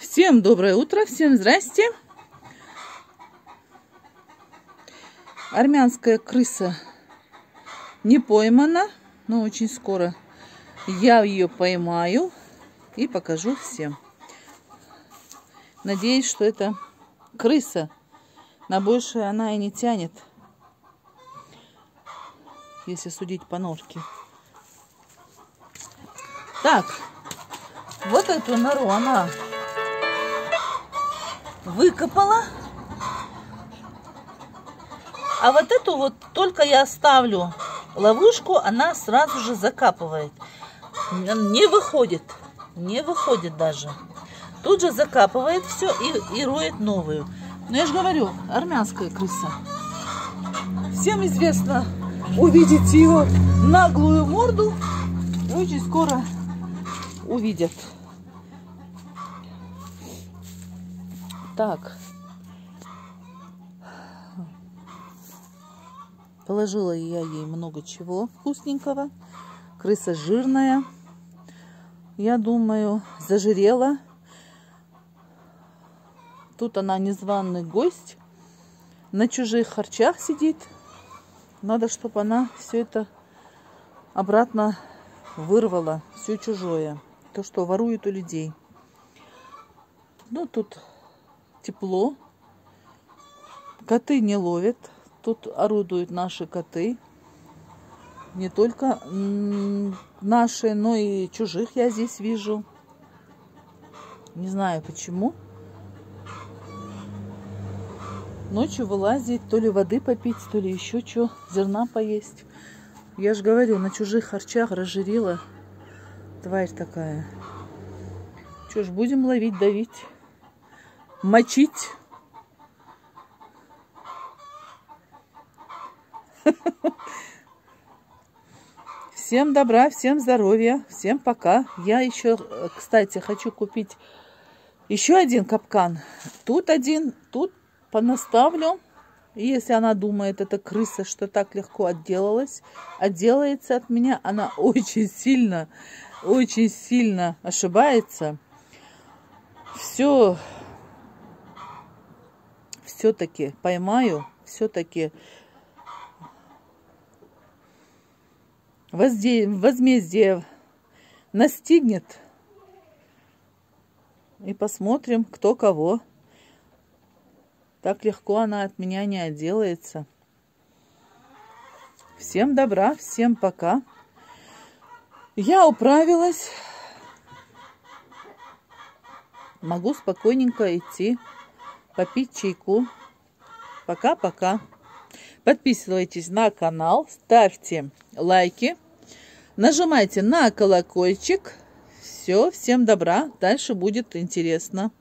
Всем доброе утро, всем здрасте. Армянская крыса не поймана, но очень скоро я ее поймаю и покажу всем. Надеюсь, что это крыса. На большее она и не тянет, если судить по ножке. Так, вот эту нору она выкопала. А вот эту вот только я оставлю ловушку, она сразу же закапывает. Не выходит даже. Тут же закапывает все и роет новую. Но я же говорю, армянская крыса. Всем известно, увидеть ее наглую морду очень скоро увидят. Так. Положила я ей много чего вкусненького. Крыса жирная. Я думаю, зажирела. Тут она незваный гость. На чужих харчах сидит. Надо, чтобы она все это обратно вырвала. Все чужое. То, что воруют у людей. Ну, тут тепло. Коты не ловят. Тут орудуют наши коты. Не только наши, но и чужих я здесь вижу. Не знаю почему. Ночью вылазит, то ли воды попить, то ли еще что, зерна поесть. Я же говорю, на чужих харчах разжирела тварь такая. Что ж, будем ловить, давить, мочить. Всем добра, всем здоровья, всем пока. Я еще, кстати, хочу купить еще один капкан. Тут один, тут понаставлю. И если она думает, это крыса, что так легко отделалась, отделается от меня, она очень сильно ошибается. Все-таки поймаю, все-таки возмездие настигнет. И посмотрим, кто кого. Так легко она от меня не отделается. Всем добра, всем пока. Я управилась. Могу спокойненько идти попить чайку. Пока-пока. Подписывайтесь на канал, ставьте лайки, нажимайте на колокольчик. Все, всем добра, дальше будет интересно.